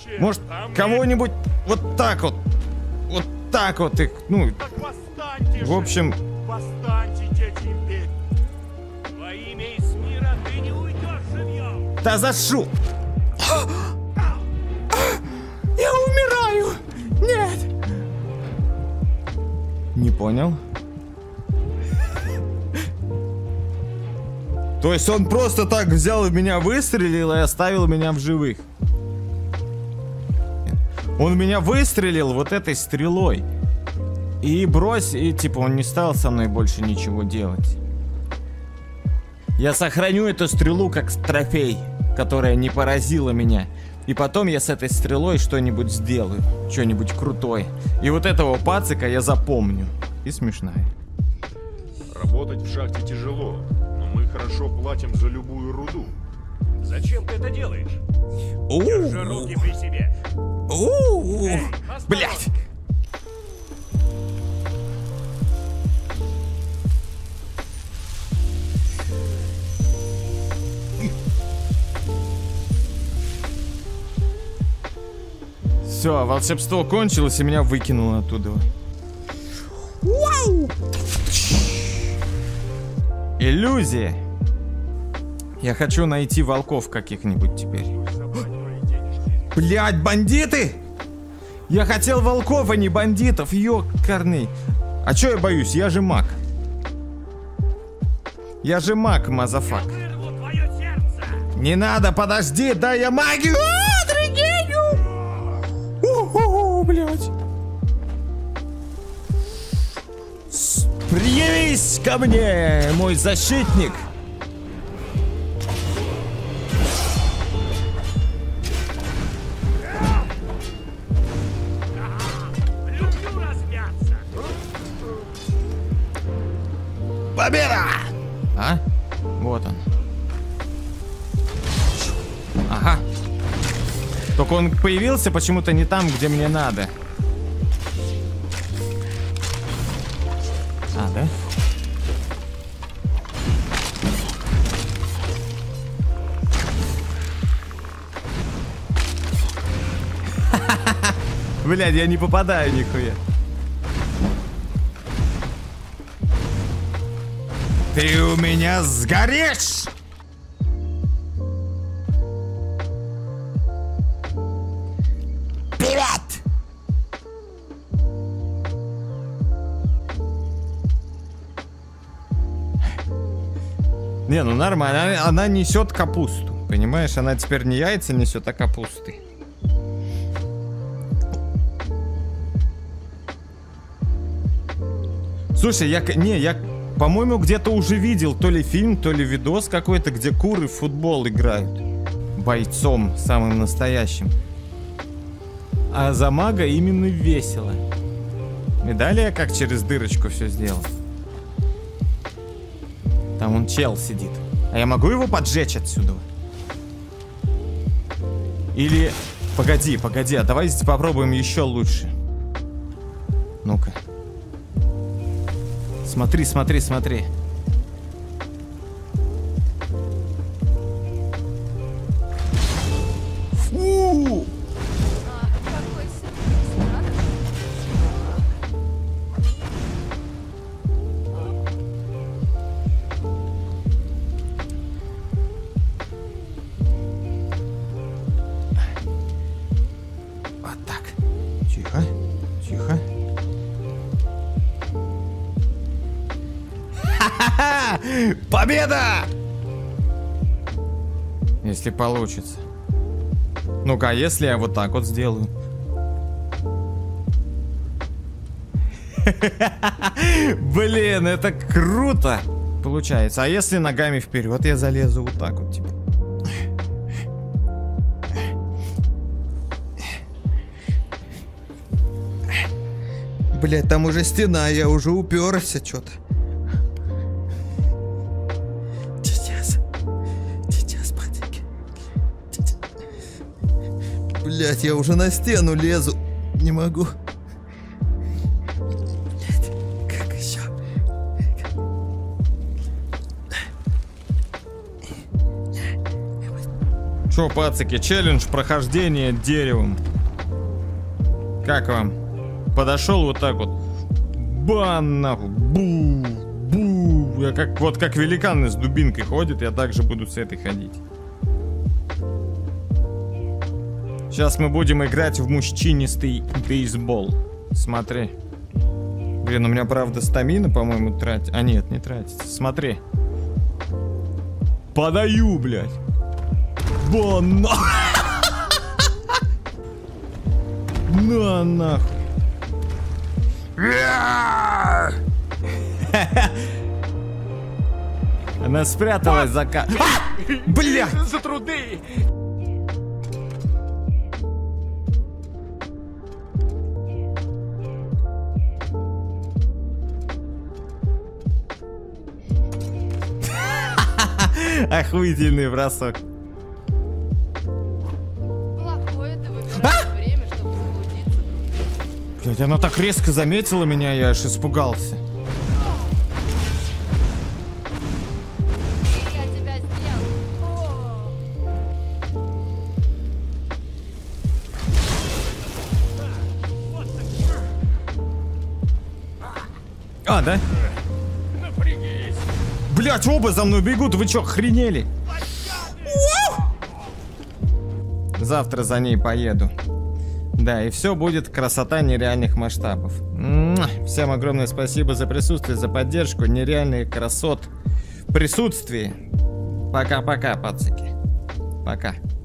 Может, кого-нибудь вот так вот. Вот так вот их, ну... Так восстаньте В общем... Восстаньте, дети империи. Во имя Эсмира ты не уйдешь живьем. Да зашу! Я умираю! Нет! Не понял. То есть он просто так взял и меня выстрелил и оставил меня в живых. Он меня выстрелил вот этой стрелой. И брось, и типа он не стал со мной больше ничего делать. Я сохраню эту стрелу как трофей, которая не поразила меня. И потом я с этой стрелой что-нибудь сделаю. Что-нибудь крутое. И вот этого пацика я запомню. И смешная. Работать в шахте тяжело, но мы хорошо платим за любую руду. Зачем ты это делаешь? Держи руки при себе. Блять! Все, волшебство кончилось и меня выкинуло оттуда. Иллюзия. Я хочу найти волков каких-нибудь теперь. Блять, бандиты! Я хотел волков, а не бандитов, ёкарный. А чё я боюсь? Я же маг. Я же маг, мазафак. Вырву твое сердце. Не надо, подожди, дай я магию! Блять. Приявись ко мне, мой защитник. Люблю размяться. Победа! А? Вот он. Ага. Только он появился почему-то не там, где мне надо. А, да? Блядь, я не попадаю нихуя. Ты у меня сгоришь! Вперед! Не, ну нормально, она несет капусту. Понимаешь, она теперь не яйца несет, а капусты. Слушай, я, по-моему, где-то уже видел то ли фильм, то ли видос какой-то, где куры в футбол играют. Бойцом, самым настоящим. А за мага именно весело. И далее я как через дырочку все сделал. Там он чел сидит. А я могу его поджечь отсюда? Или... Погоди, а давай попробуем еще лучше. Ну-ка. Смотри. Фу! Вот так. Тихо. Победа! Если получится. Ну-ка, а если я вот так вот сделаю? Блин, это круто! Получается. А если ногами вперед я залезу вот так вот, типа? Блять, там уже стена, я уже уперся что-то. Сейчас, пацанки. Блять, я уже на стену лезу. Не могу. Блять, как еще? Чё, пацаки, челлендж прохождения деревом. Как вам? Подошел вот так вот. Бан, нахуй. Бу, бу. Я как великаны с дубинкой ходит, я также буду с этой ходить. Сейчас мы будем играть в мужчинистый бейсбол. Смотри. Блин, у меня, правда, стамина, по-моему, тратит. А нет, не тратится. Смотри. Подаю, блядь. Бан, нахуй. На, нахуй. Она спряталась за Блядь! За труды! Охуительный бросок. Плохое ты выбираешь время, чтобы заблудиться. Блядь, она так резко заметила меня, я аж испугался. Я тебя сделал. А, да? Напрягись! Блядь, оба за мной бегут, вы чё, охренели? Завтра за ней поеду. Да, и все будет красота нереальных масштабов. Всем огромное спасибо за присутствие, за поддержку. Нереальный красот присутствие. Пока-пока, пацаки. Пока.